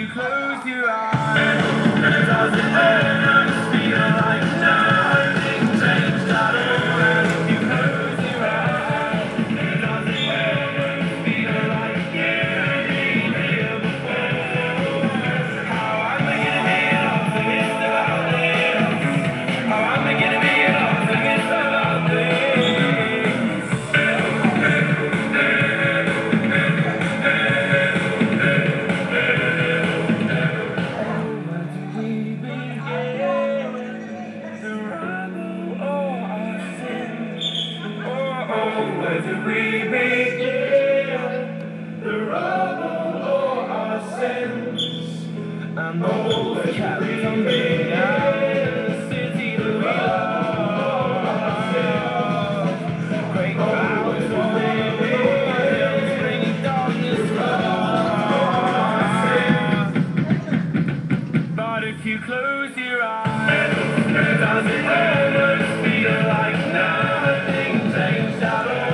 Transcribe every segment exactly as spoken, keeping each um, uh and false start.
you close your eyes, does it almost feel like nothing changed at all? And if you close your eyes, does it almost feel like you've been here before? How I'm beginning to be an optimist about this. How I'm beginning to be an optimist about this. Where do we begin? The rubble or our sins? And the wolf carries on being out in the city that we love. Great clouds of living hills bringing darkness from. But if you close your eyes, does it almost feel like nothing changed at all?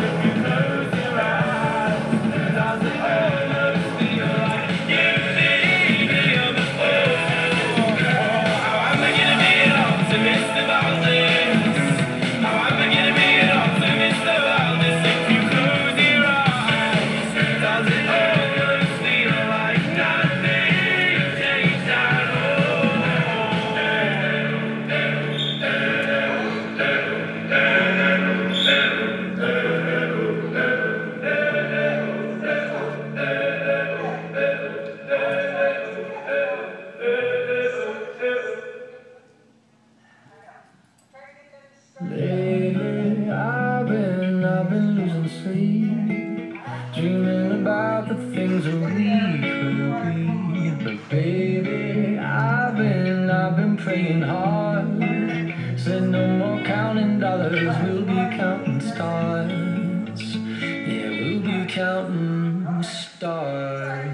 Lately, I've been, I've been losing sleep, dreaming about the things that we could be. But baby, I've been, I've been praying hard. Said no more counting dollars, we'll be counting stars. Yeah, we'll be counting stars.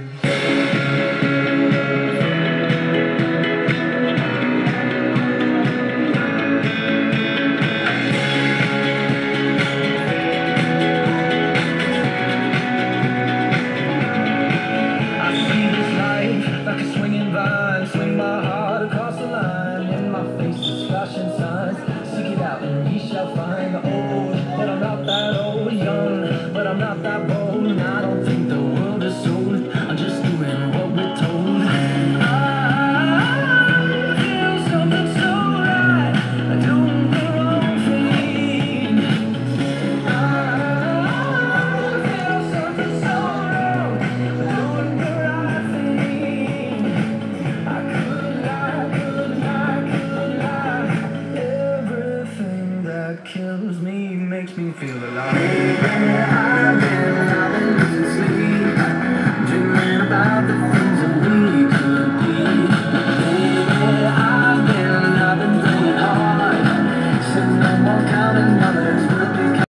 Like a swinging vine, swing my heart.